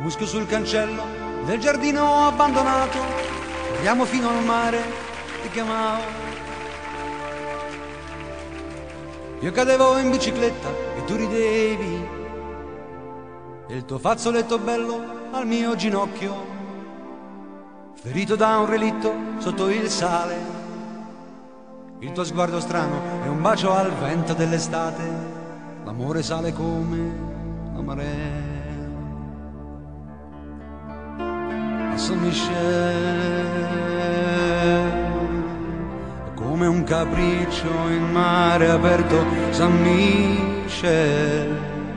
muschio sul cancello del giardino abbandonato, corriamo fino al mare, ti chiamavo. Io cadevo in bicicletta e tu ridevi, e il tuo fazzoletto bello al mio ginocchio, ferito da un relitto sotto il sale. Il tuo sguardo strano è un bacio al vento dell'estate, l'amore sale come la marea. A Saint-Michel è come un capriccio in mare aperto, Saint-Michel,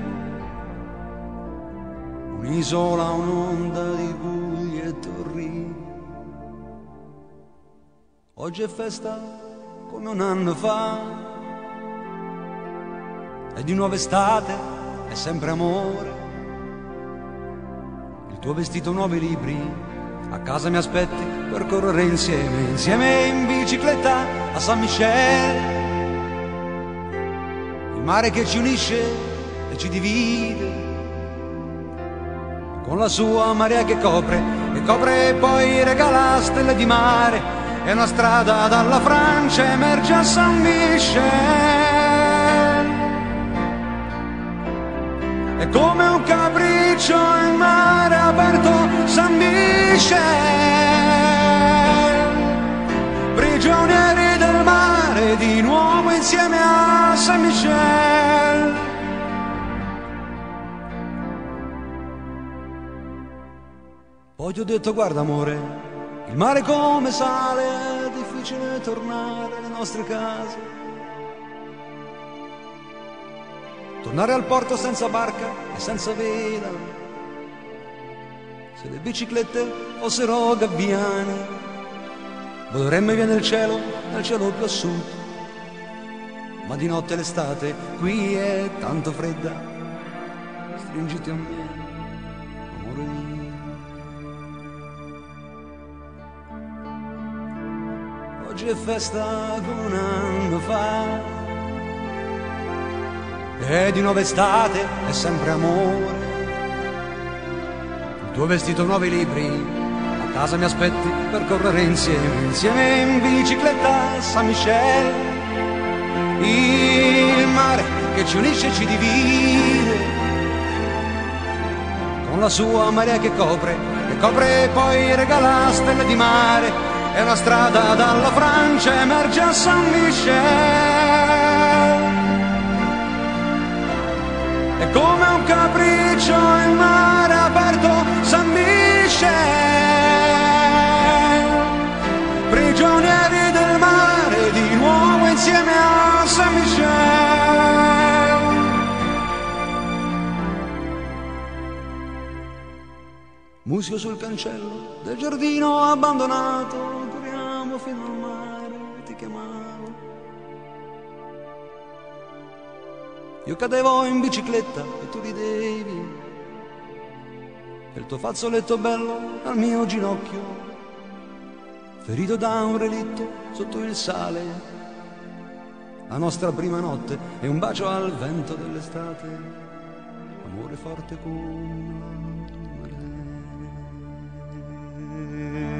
un'isola, un'onda di buglie e torri. Oggi è festa come un anno fa, è di nuova estate, è sempre amore. Il tuo vestito, nuovi libri, a casa mi aspetti per correre insieme in bicicletta a Saint-Michel. Il mare che ci unisce e ci divide, con la sua marea che copre e poi regala stelle di mare. È una strada dalla Francia, emerge a Saint-Michel. È come un capriccio in mare aperto, Saint-Michel. Prigionieri del mare, di nuovo insieme a Saint-Michel. Poi ti ho detto: guarda amore, il mare come sale, è difficile tornare alle nostre case. Tornare al porto senza barca e senza vela. Se le biciclette fossero gabbiani, voleremmo via nel cielo più a sud. Ma di notte l'estate qui è tanto fredda. Stringiti a me, amore mio. Oggi è festa come un anno fa, è di nuova estate, è sempre amore. Il tuo vestito, nuovi libri, a casa mi aspetti per correre insieme in bicicletta a Saint-Michel. Il mare che ci unisce e ci divide, con la sua marea che copre e poi regala stelle di mare. È una strada dalla Francia, emerge a Saint-Michel. È come un capriccio in mare aperto, Saint-Michel. Prigionieri del mare, di nuovo insieme a Saint-Michel. Muschio sul cancello del giardino abbandonato, fino al mare, ti chiamavo. Io cadevo in bicicletta e tu ridevi, e il tuo fazzoletto bello al mio ginocchio, ferito da un relitto sotto il sale. La nostra prima notte è un bacio al vento dell'estate, amore forte come la marea.